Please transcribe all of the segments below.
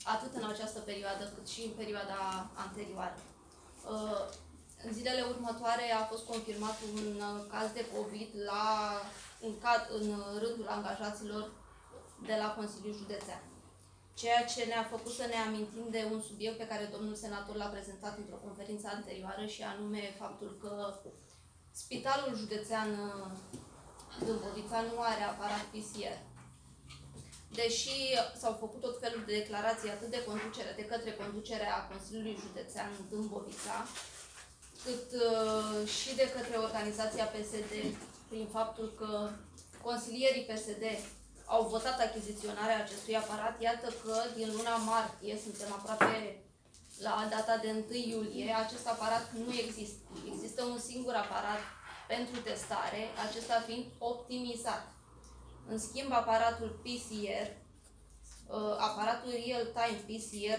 atât în această perioadă, cât și în perioada anterioară. În zilele următoare a fost confirmat un caz de COVID în rândul angajaților de la Consiliul Județean. Ceea ce ne-a făcut să ne amintim de un subiect pe care domnul senator l-a prezentat într-o conferință anterioară, și anume faptul că Spitalul Județean Dâmbovița nu are aparat PCR. Deși s-au făcut tot felul de declarații atât de către conducerea Consiliului Județean Dâmbovița, cât și de către organizația PSD, prin faptul că consilierii PSD au votat achiziționarea acestui aparat, iată că din luna martie, suntem aproape la data de 1 iulie, acest aparat nu există. Există un singur aparat pentru testare, acesta fiind optimizat. În schimb, aparatul PCR, aparatul real-time PCR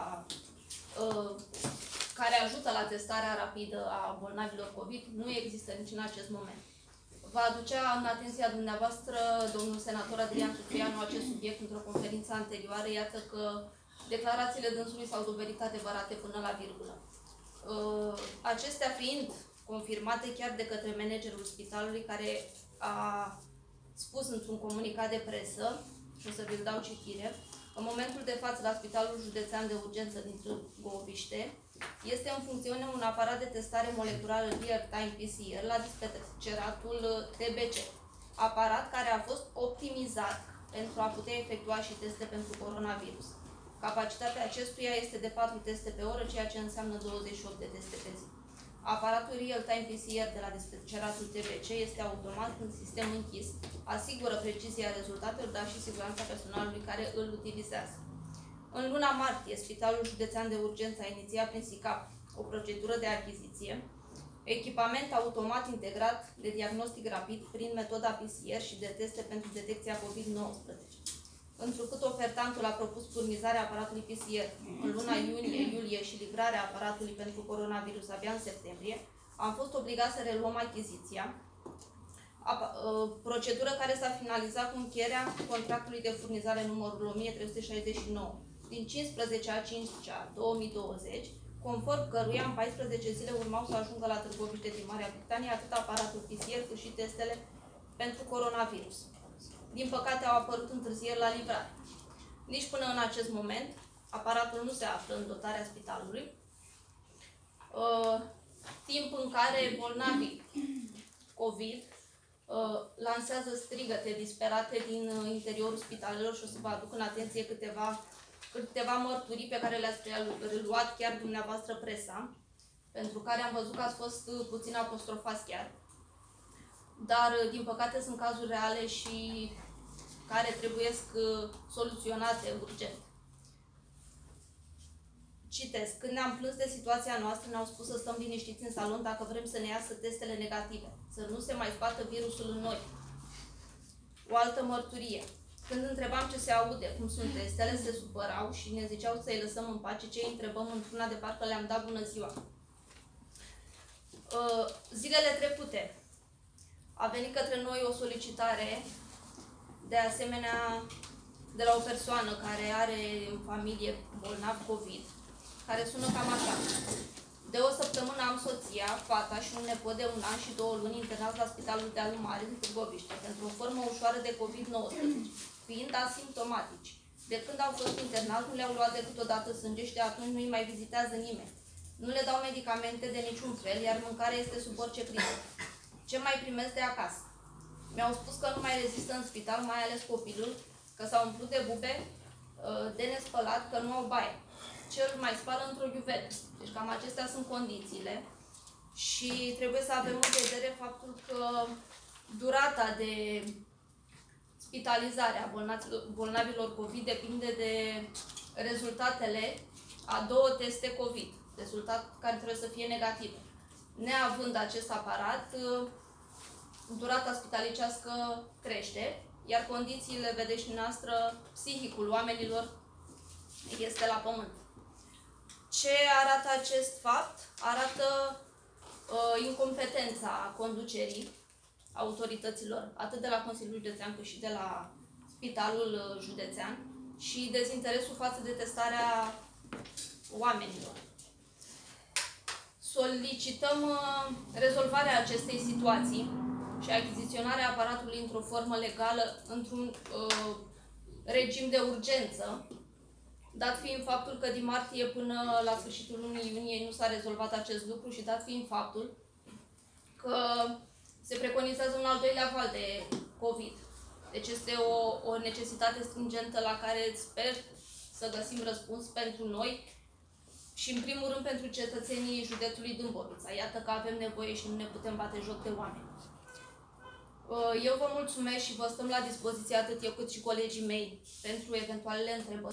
care ajută la testarea rapidă a bolnavilor COVID, nu există nici în acest moment. Va aducea în atenția dumneavoastră, domnul senator Adrian Ciprianu, acest subiect într-o conferință anterioară. Iată că declarațiile dânsului s-au dovedit adevărate până la virgulă. Acestea fiind confirmate chiar de către managerul spitalului, care a spus într-un comunicat de presă, și o să vi-l dau citire: în momentul de față, la Spitalul Județean de Urgență din Târgoviște, este în funcțiune un aparat de testare moleculară real-time PCR la dispeceratul TBC, aparat care a fost optimizat pentru a putea efectua și teste pentru coronavirus. Capacitatea acestuia este de 4 teste pe oră, ceea ce înseamnă 28 de teste pe zi. Aparatul real-time PCR de la dispeceratul TBC este automat în sistem închis, asigură precizia rezultatelor, dar și siguranța personalului care îl utilizează. În luna martie, Spitalul Județean de Urgență a inițiat prin SICAP o procedură de achiziție, echipament automat integrat de diagnostic rapid prin metoda PCR și de teste pentru detecția COVID-19. Întrucât ofertantul a propus furnizarea aparatului PCR în luna iunie-iulie și livrarea aparatului pentru coronavirus abia în septembrie, am fost obligați să reluăm achiziția, procedură care s-a finalizat cu încheierea contractului de furnizare numărul 1369 din 15/5/2020, conform căruia în 14 zile urmau să ajungă la Târgoviște din Marea Britanie atât aparatul PCR cât și testele pentru coronavirus. Din păcate, au apărut întârzieri la livrare. Nici până în acest moment, aparatul nu se află în dotarea spitalului, timp în care bolnavii COVID lansează strigăte disperate din interiorul spitalelor, și o să vă aduc în atenție câteva mărturii pe care le-ați reluat chiar dumneavoastră presa, pentru care am văzut că ați fost puțin apostrofați chiar. Dar, din păcate, sunt cazuri reale și care trebuie soluționate urgent. Citesc: când ne-am plâns de situația noastră, ne-au spus să stăm liniștiți în salon dacă vrem să ne iasă testele negative, să nu se mai zbată virusul în noi. O altă mărturie: când întrebam ce se aude, cum sunt testele, se supărau și ne ziceau să-i lăsăm în pace, ce îi întrebăm într-una de parcă le-am dat bună ziua. Zilele trecute a venit către noi o solicitare, de asemenea, de la o persoană care are în familie bolnav COVID, care sună cam așa: de o săptămână am soția, fata și un nepot de 1 an și 2 luni internați la Spitalul Dealul Mare din Târgoviște pentru o formă ușoară de COVID-19, fiind asimptomatici. De când au fost internați, nu le-au luat decât o dată sânge și de atunci nu îi mai vizitează nimeni. Nu le dau medicamente de niciun fel, iar mâncarea este sub orice criză. Ce mai primesc de acasă? Mi-au spus că nu mai rezistă în spital, mai ales copilul, că s-au umplut de bube, de nespălat, că nu au baie. Cel mai spală într-o ghiuvetă. Deci cam acestea sunt condițiile și trebuie să avem în vedere faptul că durata de spitalizare a bolnavilor COVID depinde de rezultatele a 2 teste COVID, rezultat care trebuie să fie negative. Neavând acest aparat, durata spitalicească crește, iar condițiile, vedeți și noastră, psihicul oamenilor este la pământ. Ce arată acest fapt? Arată incompetența conducerii autorităților, atât de la Consiliul Județean cât și de la Spitalul Județean, și dezinteresul față de testarea oamenilor. Solicităm rezolvarea acestei situații și achiziționarea aparatului într-o formă legală, într-un regim de urgență, dat fiind faptul că din martie până la sfârșitul lunii iunie nu s-a rezolvat acest lucru și dat fiind faptul că se preconizează un al doilea val de COVID. Deci este o necesitate stringentă la care sper să găsim răspuns pentru noi și în primul rând pentru cetățenii județului Dâmbovița. Iată că avem nevoie și nu ne putem bate joc de oameni. Eu vă mulțumesc și vă stăm la dispoziție atât eu cât și colegii mei pentru eventualele întrebări.